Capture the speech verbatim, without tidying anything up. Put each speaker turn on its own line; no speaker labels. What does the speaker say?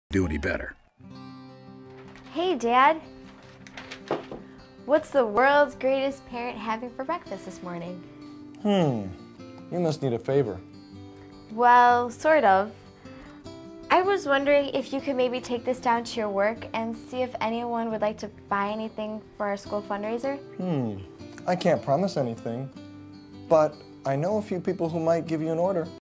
do any better.
Hey, Dad. What's the world's greatest parent having for breakfast this morning?
Hmm, you must need a favor.
Well, sort of. I was wondering if you could maybe take this down to your work and see if anyone would like to buy anything for our school fundraiser.
Hmm, I can't promise anything, but I know a few people who might give you an order.